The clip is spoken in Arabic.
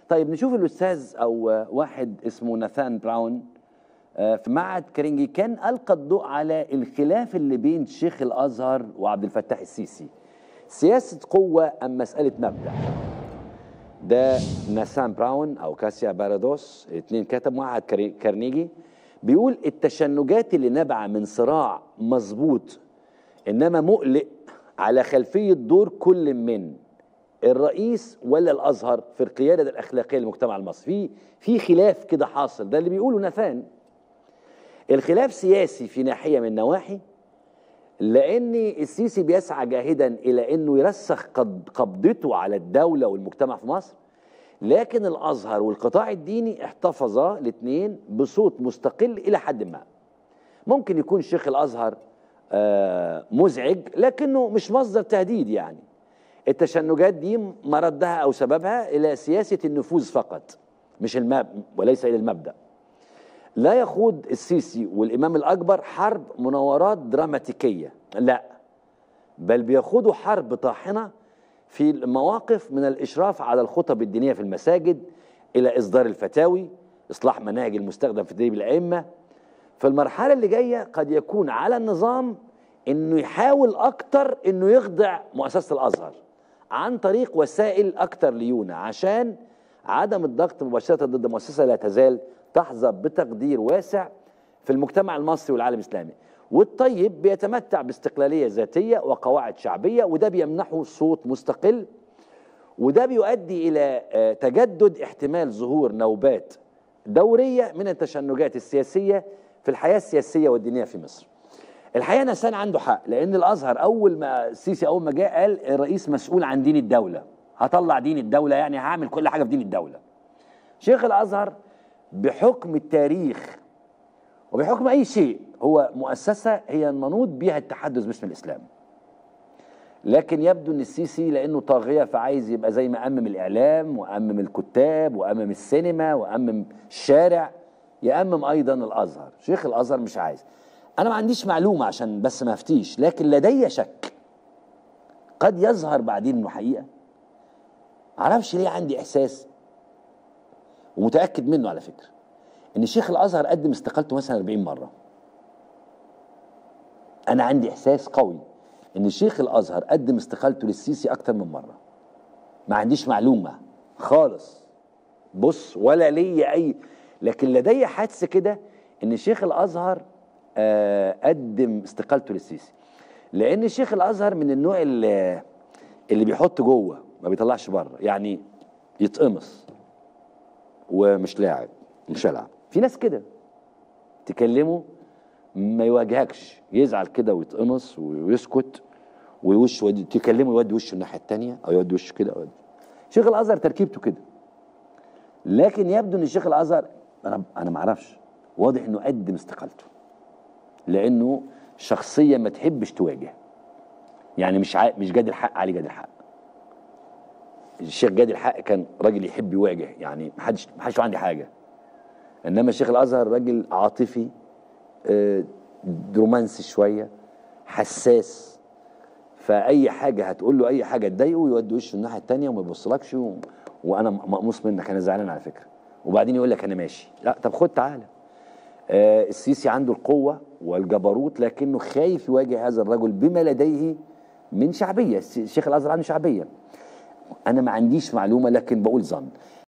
طيب نشوف الأستاذ أو واحد اسمه ناثان براون في معهد كارنيجي كان ألقى الضوء على الخلاف اللي بين شيخ الأزهر وعبد الفتاح السيسي. سياسة قوة أم مسألة مبدأ؟ ده ناثان براون أو كاسيا بارادوس، اتنين كتب معهد كارنيجي، بيقول التشنجات اللي نابعة من صراع مظبوط إنما مقلق على خلفية دور كل من الرئيس ولا الازهر في القياده الاخلاقيه للمجتمع المصري. في خلاف كده حاصل، ده اللي بيقوله ناثان. الخلاف سياسي في ناحيه من النواحي، لان السيسي بيسعى جاهدا الى انه يرسخ قبضته على الدوله والمجتمع في مصر، لكن الازهر والقطاع الديني احتفظا الاثنين بصوت مستقل الى حد ما. ممكن يكون شيخ الازهر مزعج لكنه مش مصدر تهديد. يعني التشنجات دي مردها أو سببها إلى سياسة النفوذ فقط، مش وليس إلى المبدأ. لا يخوض السيسي والإمام الأكبر حرب مناورات دراماتيكية، لا، بل بيخوضوا حرب طاحنة في المواقف، من الإشراف على الخطب الدينية في المساجد إلى إصدار الفتاوي، إصلاح مناهج المستخدم في تدريب الأئمة. في المرحلة اللي جاية قد يكون على النظام إنه يحاول أكتر إنه يخضع مؤسسة الأزهر عن طريق وسائل أكتر ليونة، عشان عدم الضغط مباشرة ضد مؤسسة لا تزال تحظى بتقدير واسع في المجتمع المصري والعالم الإسلامي. والطيب بيتمتع باستقلالية ذاتية وقواعد شعبية، وده بيمنحه صوت مستقل، وده بيؤدي إلى تجدد احتمال ظهور نوبات دورية من التشنجات السياسية في الحياة السياسية والدينية في مصر. الحقيقه ناثان عنده حق، لان الازهر السيسي اول ما جاء قال الرئيس مسؤول عن دين الدوله، هطلع دين الدوله، يعني هعمل كل حاجه في دين الدوله. شيخ الازهر بحكم التاريخ وبحكم اي شيء هو مؤسسه هي المنوط بها التحدث باسم الاسلام، لكن يبدو ان السيسي لانه طاغيه فعايز يبقى زي ما امم الاعلام وامم الكتاب وامم السينما وامم الشارع، يامم ايضا الازهر. شيخ الازهر مش عايز. أنا ما عنديش معلومة عشان بس ما أفتيش، لكن لدي شك قد يظهر بعدين إنه حقيقة. معرفش ليه عندي إحساس ومتأكد منه على فكرة إن شيخ الأزهر قدم استقالته مثلا 40 مرة. أنا عندي إحساس قوي إن شيخ الأزهر قدم استقالته للسيسي أكتر من مرة. ما عنديش معلومة خالص، بص، ولا لي أي، لكن لدي حدس كده إن شيخ الأزهر قدم استقالته للسيسي، لان شيخ الازهر من النوع اللي بيحط جوه ما بيطلعش بره، يعني يتقمص ومش لاعب، مش هلعب. في ناس كده تكلمه ما يواجهكش، يزعل كده ويتقمص ويسكت ويوش، تكلمه يودي وشه الناحيه الثانيه او يودي وشه كده. شيخ الازهر تركيبته كده، لكن يبدو ان شيخ الازهر انا ما اعرفش، واضح انه قدم استقالته لانه شخصيه ما تحبش تواجه. يعني مش جاد الحق، علي جاد الحق. الشيخ جاد الحق كان راجل يحب يواجه، يعني ما حدش عنده حاجه. انما الشيخ الازهر راجل عاطفي، رومانسي شويه، حساس، فاي حاجه هتقول له اي حاجه تضايقه يودي وشه الناحيه الثانيه وما يبصلكش وانا مقموص منك، انا زعلان على فكره، وبعدين يقول لك انا ماشي. لا، طب خد تعالى. السيسي عنده القوة والجبروت، لكنه خايف يواجه هذا الرجل بما لديه من شعبية. الشيخ الأزهر عنده شعبية. أنا ما عنديش معلومة لكن بقول ظن.